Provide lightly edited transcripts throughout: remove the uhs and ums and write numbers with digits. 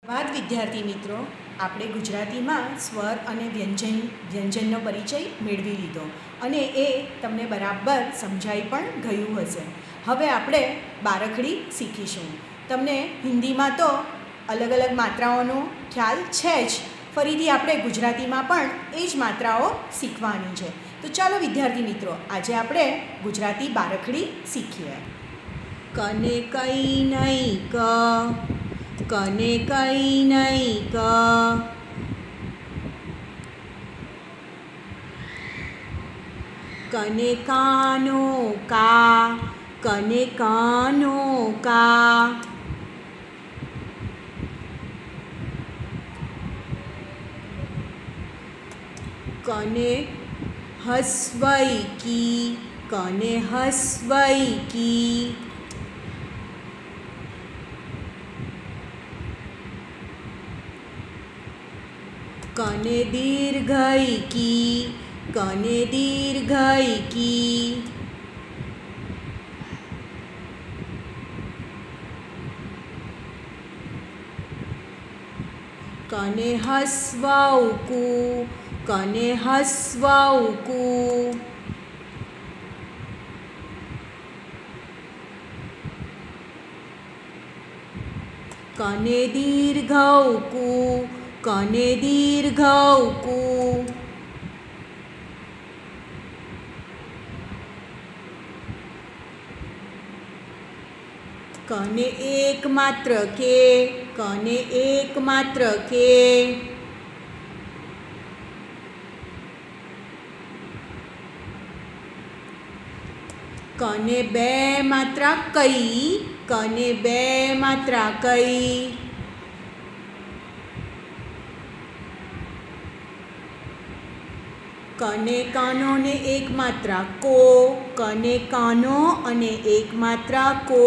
વાત વિદ્યાર્થી મિત્રો, આપણે ગુજરાતીમાં સ્વર અને વ્યંજનનો પરિચય મેળવી લીધો અને એ તમને બરાબર સમજાઈ પણ ગયું હશે. હવે આપણે બારખડી શીખીશું. તમને હિન્દીમાં તો અલગ અલગ માત્રાઓનો ખ્યાલ છે જ, ફરીથી આપણે ગુજરાતીમાં પણ એ જ માત્રાઓ શીખવાની છે. તો ચાલો વિદ્યાર્થી મિત્રો, આજે આપણે ગુજરાતી બારખડી શીખીએ. કને કઈ નહીં ક, કને કઈ નહીં ક, કને કાનો કા, કને કાનો કા, કને હસવઈ કી, કને હસવઈ કી, કને દીર્ઘઈ કી, કને દીર્ઘઈ કી, કને હસવઉ કુ, કને હસવઉ કુ, કને દીર્ઘઉ કુ, કને દીર્ઘઉ કુ, કને એક માત્ર કે, કને એક માત્ર કે, કને બે માત્રા કઈ, કને બે માત્રા કઈ, કને કાનો ને એક માત્રા કો, કને કાનો અને એક માત્રા કો,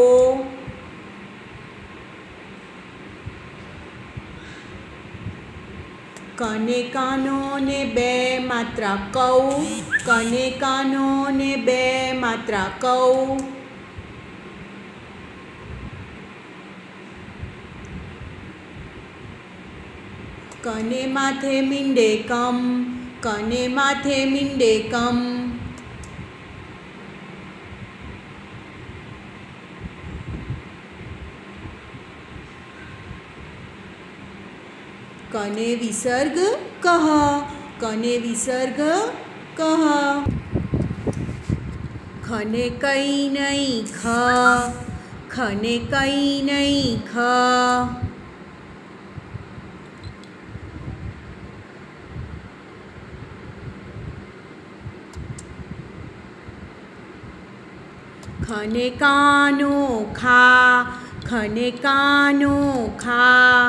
કને કાનો ને બે માત્રા કૌ, કને કાનો ને બે માત્રા કૌ, કને માથે મીંડે કમ, કને માથે મીંડે કમ, કને વિસર્ગ કહ, કને વિસર્ગ કહ, ખને કઈ નહીં ખ, ખને કઈ નહીં ખ, ખને કાનો ખા, ખને કાનો ખા,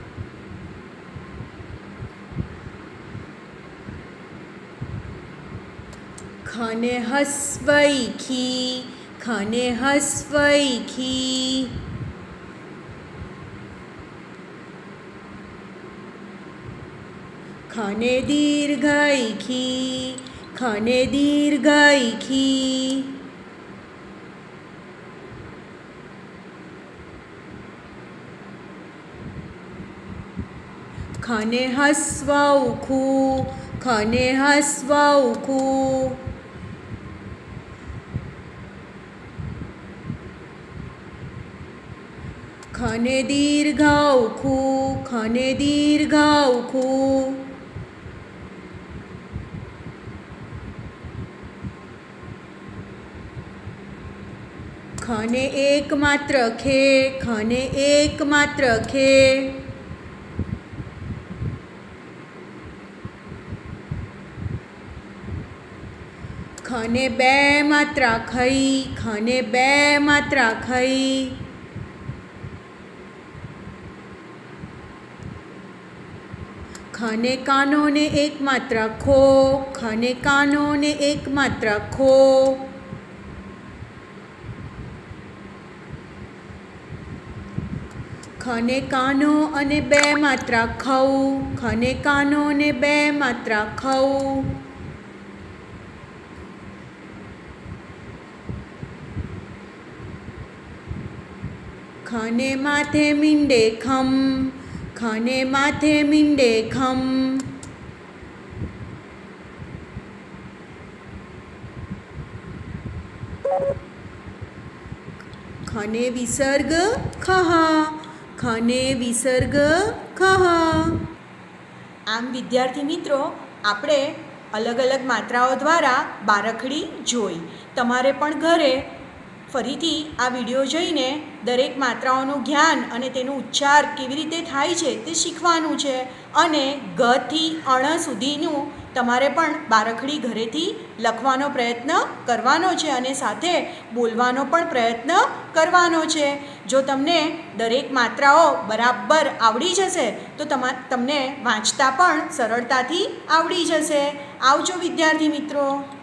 ખને હસવઈ ખી, ખને હસવઈ ખી, ખને દીર્ઘઈ ખી, ખને દીર્ઘઈ ખી, ખને હસવઉ ખુ, ખને હસવઉ ખુ, ખને દીર્ઘઉ ખુ, ખને દીર્ઘઉ ખુ, ખને એક માત્ર ખે, ખને એક માત્ર ખે, ખને બે માત્રા ખઈ, ખને બે માત્રા ખઈ, ખને કાનો ને એક માત્રા ખો, ખને કાનો ને એક માત્રા ખો, ખને કાનો અને બે માત્રા ખઉ, ખને કાનો ને બે માત્રા ખઉ, ખને માથે મીંડે ખમ, ખને માથે મીંડે ખમ. ખને વિસર્ગ ખહ. ખને વિસર્ગ ખહ. આમ વિદ્યાર્થી મિત્રો, આપણે અલગ અલગ માત્રાઓ દ્વારા બારાખડી જોઈ. તમારે પણ ઘરે ફરીથી આ વિડીયો જોઈને દરેક માત્રાઓનું જ્ઞાન અને તેનો ઉચ્ચાર કેવી રીતે થાય છે તે શીખવાનું છે. અને ગથી અણ સુધીનું તમારે પણ બારાખડી ઘરેથી લખવાનો પ્રયત્ન કરવાનો છે અને સાથે બોલવાનો પણ પ્રયત્ન કરવાનો છે. જો તમને દરેક માત્રાઓ બરાબર આવડી જશે તો તમને વાંચતા પણ સરળતાથી આવડી જશે. આવજો વિદ્યાર્થી મિત્રો.